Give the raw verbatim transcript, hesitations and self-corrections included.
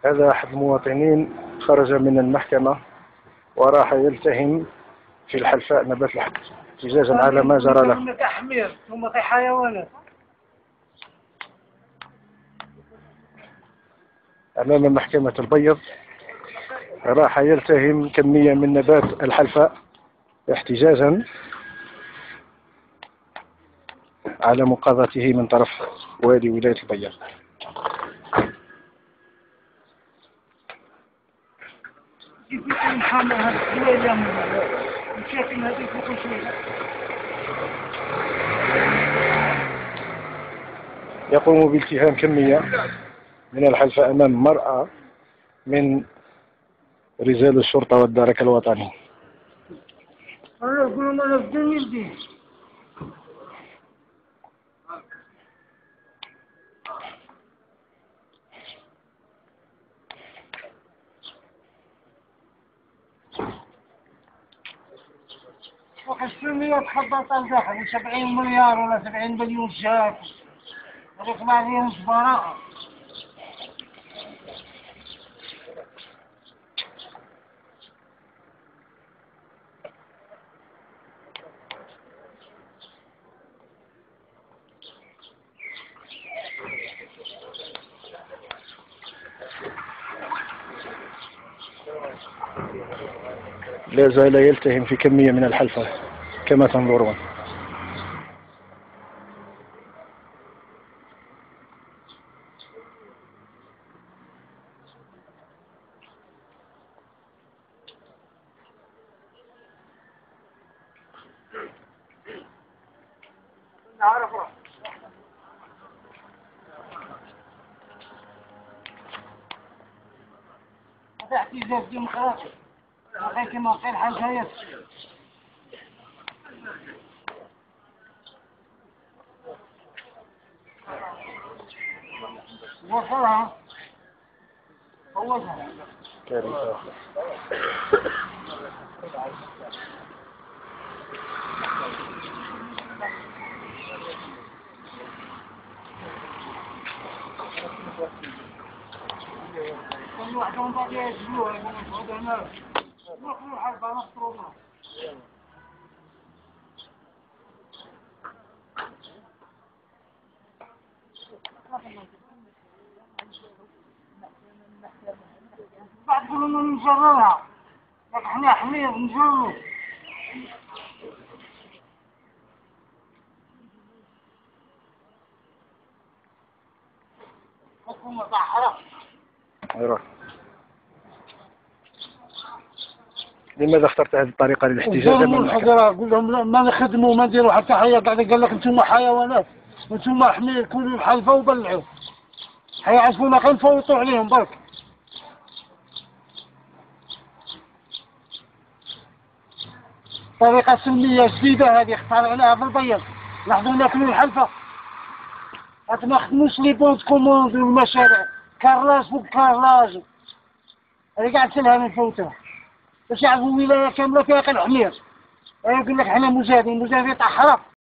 هذا أحد المواطنين خرج من المحكمة وراح يلتهم في الحلفاء نبات الحق احتجاجا على ما جرى له. ثم تحمير ثم حيوانات. أمام محكمة البيض راح يلتهم كمية من نبات الحلفاء احتجاجا على مقاضاته من طرف والي ولاية البيض. يقوم بالتهام كمية من الحلفاء أمام مرأة من رجال الشرطة والدرك الوطني. وخشمية تخبط الداخل سبعين مليار ولا سبعين مليون شاف هذيك ما فيهم براءة. لا زال يلتهم في كمية من الحلفة كما تنظرون. هذا احتجاج ديمقراطي وغير كما قال حاجة وصلها فوزها كارثة. كل واحدهم باقي يجلوها هذا الناس نخلو حربة مخطوبة. بعد كلنا نجررها لكن احنا حمير نجررو. حكومة صحراء. لماذا اخترت هذه الطريقة للاحتجاج؟ قول لهم لا ما نخدموا ما نديروا حتى حياة. قاعد قال لك انتم حيوانات وانتم حمير كلوا الحلفة وبلعوا حيعرفونا غير نفوتوا عليهم برك. طريقة سلمية جديدة هذه اخترعناها في البيض. لاحظوا ناكلوا الحلفة حتى ما خدموش لي بونت كوموند والمشاريع كراج فوق كراج. هذه قاعد تلها نفوتها باش يعرفوا ولاية كاملة فيها غير حمير. يقول لك احنا مجاهدين مجاهدين تاع حرام.